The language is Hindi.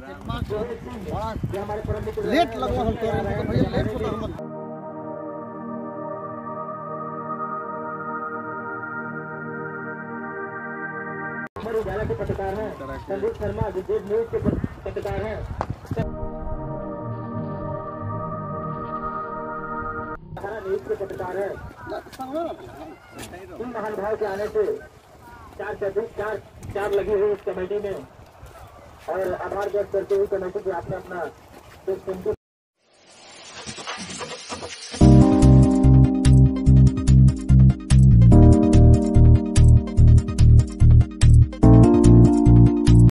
लेट लगवा हम तो भैया लेट होता हम उजाला के पत्रकार हैं, संदीप शर्मा विजेट न्यूज के पत्रकार हैं। न्यूज के पत्रकार हैं। इन महान भाव के आने से चार लगी हुई इस कमेटी में और आभार व्यक्त करते हुए कमेटी के आपने अपना जो कीमती